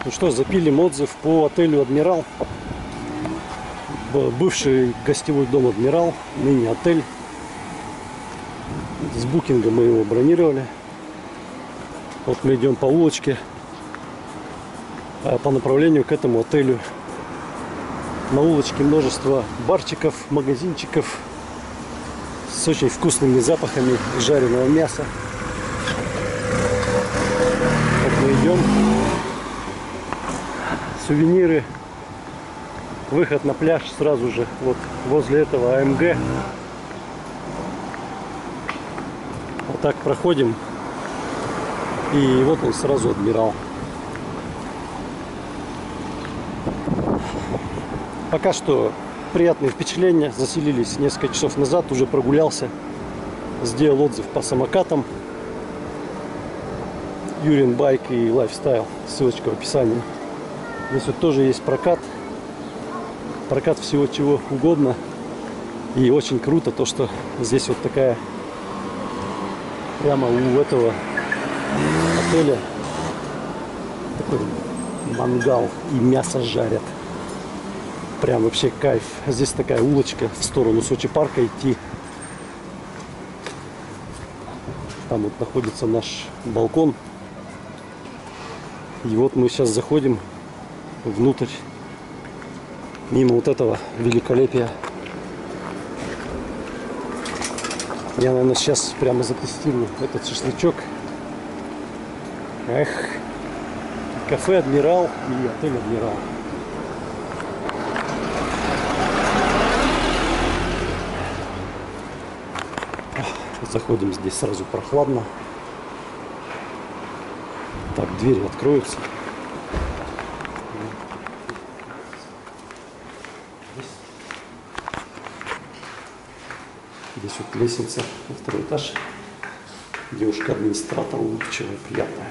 Ну что, запилим отзыв по отелю «Адмирал». Бывший гостевой дом «Адмирал», ныне отель. С букинга мы его бронировали. Вот мы идем по улочке по направлению к этому отелю. На улочке множество барчиков, магазинчиков с очень вкусными запахами жареного мяса. Вот мы идем. Сувениры. Выход на пляж сразу же вот возле этого АМГ. Вот так проходим. И вот он сразу «Адмирал». Пока что приятные впечатления. Заселились несколько часов назад. Уже прогулялся. Сделал отзыв по самокатам. Юрин Байк и Лайфстайл. Ссылочка в описании. Здесь вот тоже есть прокат. Прокат всего чего угодно. И очень круто то, что здесь вот такая прямо у этого отеля такой мангал и мясо жарят. Прям вообще кайф. Здесь такая улочка в сторону Сочи парка идти. Там вот находится наш балкон. И вот мы сейчас заходим внутрь, мимо вот этого великолепия. Я, наверное, сейчас прямо затестирую этот шашлычок. Эх, кафе «Адмирал» и отель «Адмирал». Заходим, здесь сразу прохладно. Так, двери откроются. Здесь вот лестница на второй этаж. Девушка-администратор улыбчивая, приятная.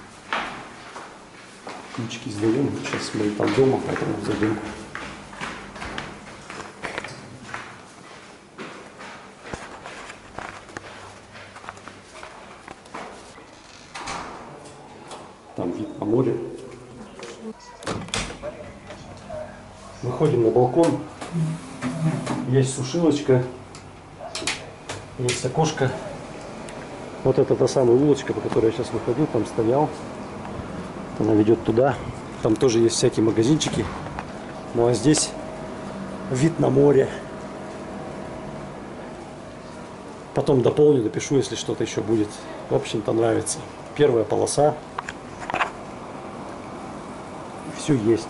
Ключики сдаем. Сейчас мы там дома, поэтому зайдем. Там вид на море. Выходим на балкон. Есть сушилочка. Есть окошко. Вот это та самая улочка, по которой я сейчас выходил. Там стоял. Она ведет туда. Там тоже есть всякие магазинчики. Ну а здесь вид на море. Потом дополню, допишу, если что-то еще будет. В общем-то, нравится. Первая полоса. Все есть.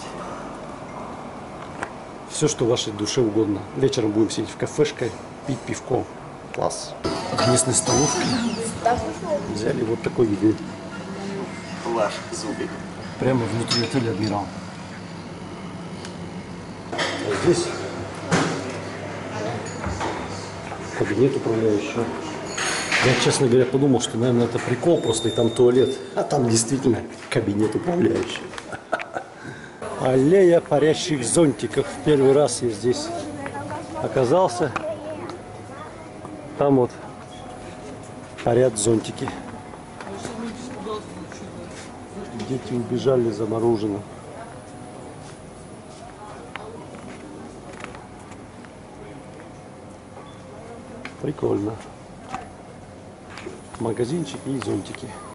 Все, что вашей душе угодно. Вечером будем сидеть в кафешке, пить пивко. Класс. В местной столовке взяли вот такой еды. Ваш зубик. Прямо внутри отеля «Адмирал». А здесь кабинет управляющего. Я, честно говоря, подумал, что, наверное, это прикол просто, и там туалет. А там действительно кабинет управляющего. Аллея парящих зонтиков. Первый раз я здесь оказался. Там вот парят зонтики. Дети убежали, заморожено. Прикольно. Магазинчики и зонтики.